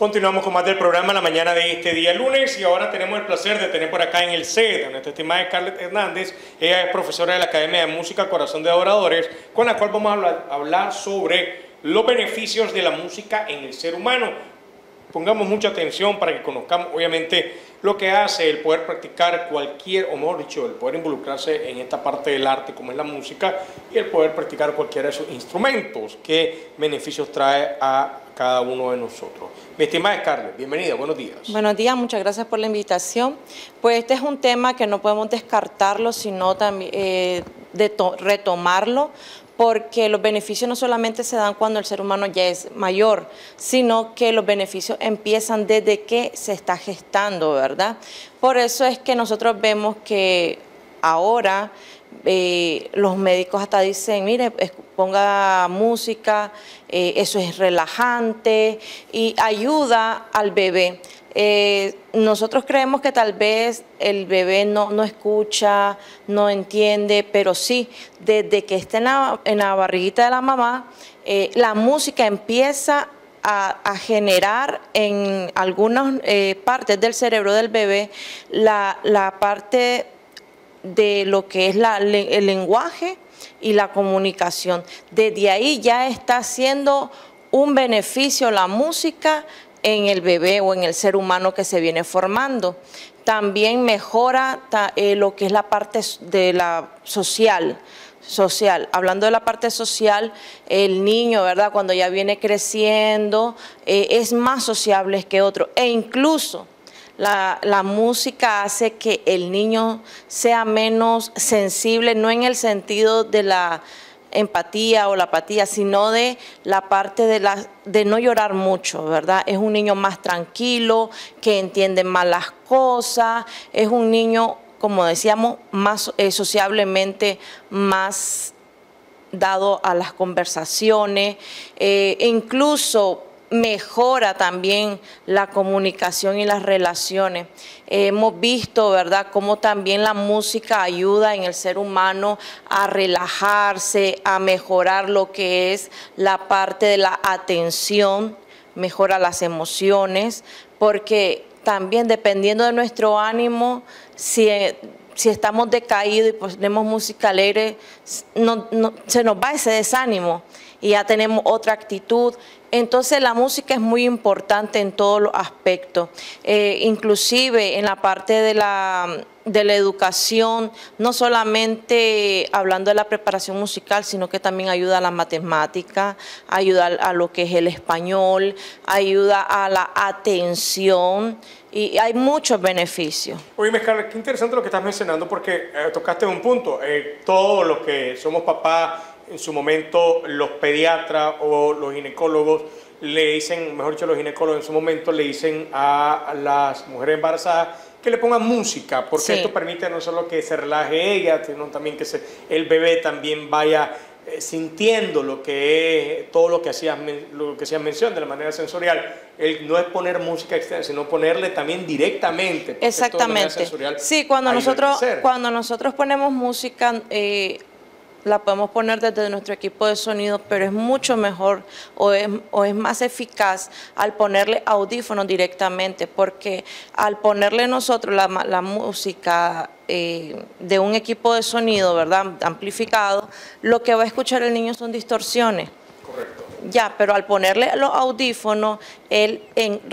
Continuamos con más del programa la mañana de este día lunes y ahora tenemos el placer de tener por acá en el set a nuestra estimada Scarlett Hernández. Ella es profesora de la Academia de Música Corazón de Adoradores, con la cual vamos a hablar sobre los beneficios de la música en el ser humano. Pongamos mucha atención para que conozcamos obviamente lo que hace el poder practicar cualquier, o mejor dicho, el poder involucrarse en esta parte del arte como es la música y el poder practicar cualquiera de esos instrumentos, qué beneficios trae a cada uno de nosotros. Mi estimada Scarlett, bienvenida, buenos días. Buenos días, muchas gracias por la invitación. Pues este es un tema que no podemos descartarlo, sino también retomarlo, porque los beneficios no solamente se dan cuando el ser humano ya es mayor, sino que los beneficios empiezan desde que se está gestando, ¿verdad? Por eso es que nosotros vemos que ahora los médicos hasta dicen, mire, ponga música, eso es relajante y ayuda al bebé. Nosotros creemos que tal vez el bebé no escucha, no entiende, pero sí, desde que está en la barriguita de la mamá, la música empieza a generar en algunas partes del cerebro del bebé la parte de lo que es el lenguaje y la comunicación. Desde ahí ya está haciendo un beneficio la música en el bebé o en el ser humano que se viene formando. También mejora lo que es la parte de la social. Hablando de la parte social, el niño, ¿verdad?, cuando ya viene creciendo, es más sociable que otro, e incluso la música hace que el niño sea menos sensible, no en el sentido de la empatía o la apatía, sino de la parte de no llorar mucho, ¿verdad? Es un niño más tranquilo, que entiende más las cosas, es un niño, como decíamos, más sociablemente más dado a las conversaciones, incluso mejora también la comunicación y las relaciones. Hemos visto, ¿verdad?, cómo también la música ayuda en el ser humano a relajarse, a mejorar lo que es la parte de la atención, mejora las emociones, porque también dependiendo de nuestro ánimo, si estamos decaídos y ponemos música alegre, se nos va ese desánimo y ya tenemos otra actitud. Entonces la música es muy importante en todos los aspectos, inclusive en la parte de la educación, no solamente hablando de la preparación musical, sino que también ayuda a la matemática, ayuda a lo que es el español, ayuda a la atención y hay muchos beneficios. Oye, Scarlett, qué interesante lo que estás mencionando porque tocaste un punto. Todos los que somos papás, en su momento los pediatras o los ginecólogos le dicen, mejor dicho, los ginecólogos en su momento le dicen a las mujeres embarazadas que le pongan música, porque sí, esto permite no solo que se relaje ella, sino también que el bebé también vaya sintiendo lo que es todo lo que hacías mención de la manera sensorial. No es poner música externa, sino ponerle también directamente. Exactamente. Sí, cuando nosotros ponemos música, la podemos poner desde nuestro equipo de sonido, pero es mucho mejor o es más eficaz al ponerle audífonos directamente, porque al ponerle nosotros la música de un equipo de sonido, ¿verdad?, amplificado, lo que va a escuchar el niño son distorsiones. Correcto. Ya, pero al ponerle los audífonos, él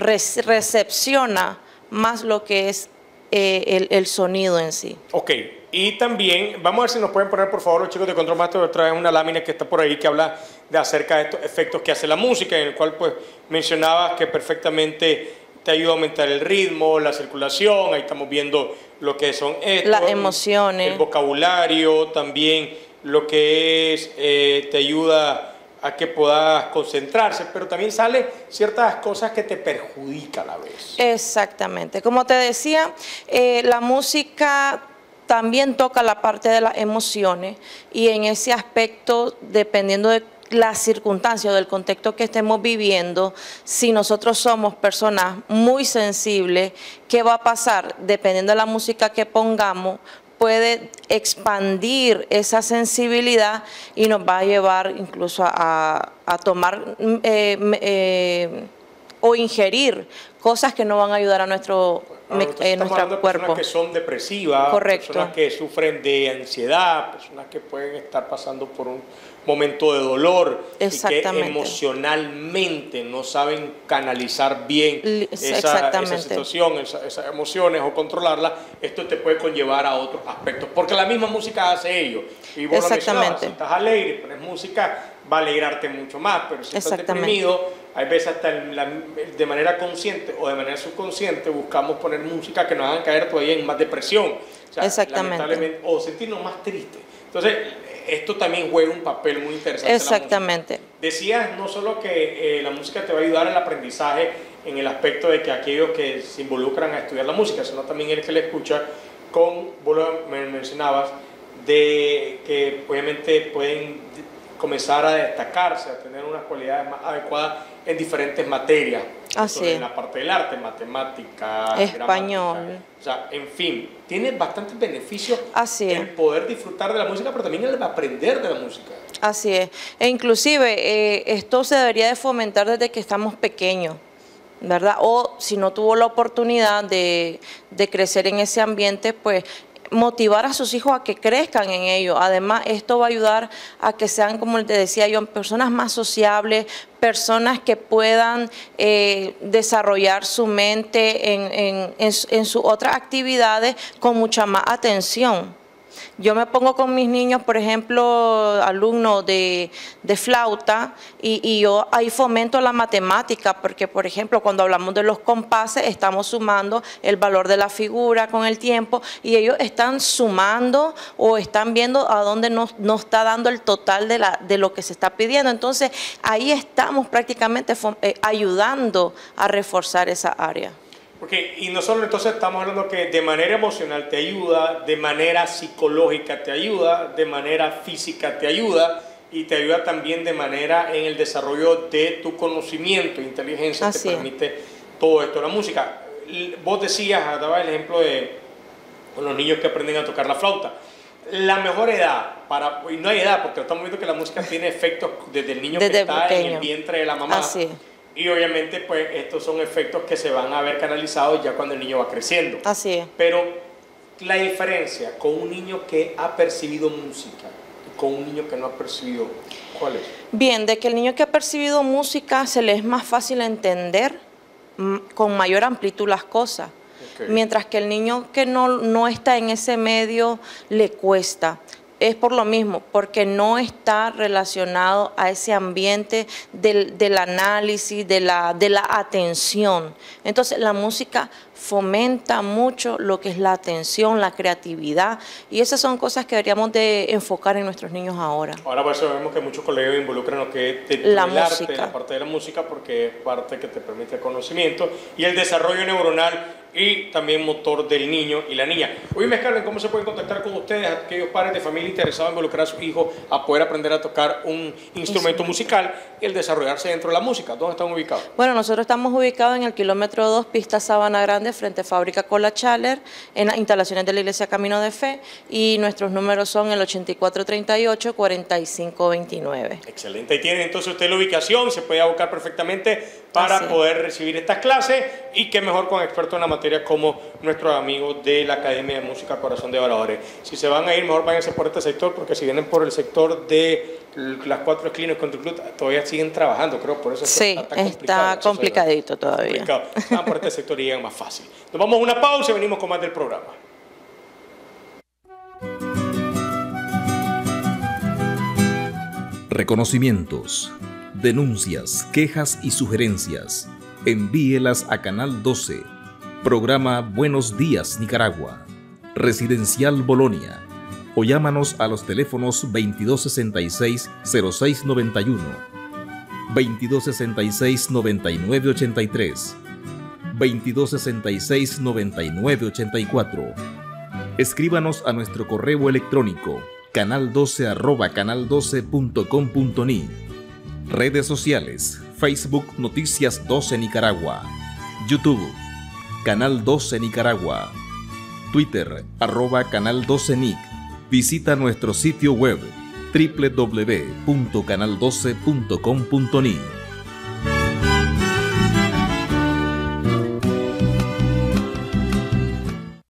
recepciona más lo que es el sonido en sí. Ok. Y también, vamos a ver si nos pueden poner, por favor, los chicos de Control Master, traen una lámina que está por ahí que habla acerca de estos efectos que hace la música, en el cual pues mencionabas que perfectamente te ayuda a aumentar el ritmo, la circulación, ahí estamos viendo lo que son las emociones, el vocabulario, también lo que es, te ayuda a que puedas concentrarse, pero también sale ciertas cosas que te perjudican a la vez. Exactamente, como te decía, la música también toca la parte de las emociones y en ese aspecto, dependiendo de las circunstancias o del contexto que estemos viviendo, si nosotros somos personas muy sensibles, ¿qué va a pasar? Dependiendo de la música que pongamos, puede expandir esa sensibilidad y nos va a llevar incluso a tomar o ingerir cosas que no van a ayudar a nuestro nuestro cuerpo. Personas que son depresivas, Correcto. personas que sufren de ansiedad, personas que pueden estar pasando por un momento de dolor y que emocionalmente no saben canalizar bien esa situación, esas emociones o controlarlas. Esto te puede conllevar a otros aspectos, porque la misma música hace ello. Y vos lo mencionabas, si estás alegre, pones música, va a alegrarte mucho más, pero si estás deprimido, hay veces hasta de manera consciente o de manera subconsciente buscamos poner música que nos hagan caer todavía en más depresión, o sea, lamentablemente, o sentirnos más tristes. Entonces, esto también juega un papel muy interesante. Exactamente. En la música. Decías no solo que la música te va a ayudar al aprendizaje en el aspecto de que aquellos que se involucran a estudiar la música, sino también el que la escucha, vos lo mencionabas, de que obviamente pueden comenzar a destacarse, a tener unas cualidades más adecuadas en diferentes materias. Así es. En la parte del arte, matemática, español. O sea, en fin, tiene bastantes beneficios el poder disfrutar de la música, pero también el aprender de la música. Así es. E inclusive esto se debería de fomentar desde que estamos pequeños, ¿verdad? O si no tuvo la oportunidad de crecer en ese ambiente, pues motivar a sus hijos a que crezcan en ello. Además, esto va a ayudar a que sean, como te decía yo, personas más sociables, personas que puedan desarrollar su mente en sus otras actividades con mucha más atención. Yo me pongo con mis niños, por ejemplo, alumnos de flauta, y yo ahí fomento la matemática, porque, por ejemplo, cuando hablamos de los compases, estamos sumando el valor de la figura con el tiempo, y ellos están sumando o están viendo a dónde nos está dando el total de lo que se está pidiendo. Entonces, ahí estamos prácticamente ayudando a reforzar esa área. Porque, y no solo entonces estamos hablando que de manera emocional te ayuda, de manera psicológica te ayuda, de manera física te ayuda, y te ayuda también de manera en el desarrollo de tu conocimiento, inteligencia. Así te permite todo esto. La música, vos decías, daba el ejemplo de los niños que aprenden a tocar la flauta. La mejor edad, y no hay edad, porque estamos viendo que la música tiene efectos desde el niño que está en el vientre de la mamá. Así. Y obviamente pues estos son efectos que se van a ver canalizados ya cuando el niño va creciendo. Así es. Pero la diferencia con un niño que ha percibido música y con un niño que no ha percibido, ¿cuál es? Bien, de que el niño que ha percibido música se le es más fácil entender con mayor amplitud las cosas. Mientras que el niño que no está en ese medio le cuesta. Es por lo mismo, porque no está relacionado a ese ambiente del análisis, de la atención. Entonces, la música fomenta mucho lo que es la atención, la creatividad, y esas son cosas que deberíamos de enfocar en nuestros niños ahora. Ahora por eso vemos que muchos colegios involucran lo que es la arte, la parte de la música, porque es parte que te permite el conocimiento y el desarrollo neuronal y también motor del niño y la niña. Oye, Carmen, ¿cómo se pueden contactar con ustedes, aquellos padres de familia interesados en involucrar a sus hijos a poder aprender a tocar un instrumento musical y el desarrollarse dentro de la música? ¿Dónde están ubicados? Bueno, nosotros estamos ubicados en el kilómetro 2, pista Sabana Grande, frente a Fábrica Cola Chaler, en las instalaciones de la Iglesia Camino de Fe, y nuestros números son el 8438-4529. Excelente, ahí tienen entonces usted la ubicación, se puede buscar perfectamente para poder recibir estas clases, y qué mejor con expertos en la materia como nuestros amigos de la Academia de Música Corazón de Oradores. Si se van a ir, mejor váyanse por este sector, porque si vienen por el sector de las 4 esquinas Country Club, todavía siguen trabajando, creo, por eso está complicadito todavía. Van por este sector y llegan más fácil. Nos vamos a una pausa y venimos con más del programa. Reconocimientos, denuncias, quejas y sugerencias. Envíelas a Canal 12, programa Buenos Días Nicaragua, Residencial Bolonia, o llámanos a los teléfonos 2266-0691, 2266-9983, 2266-9984. Escríbanos a nuestro correo electrónico canal12@canal12.com.ni. Redes sociales: Facebook Noticias 12 Nicaragua, YouTube Canal 12 Nicaragua, Twitter @Canal 12 Nic. Visita nuestro sitio web www.canal12.com.ni.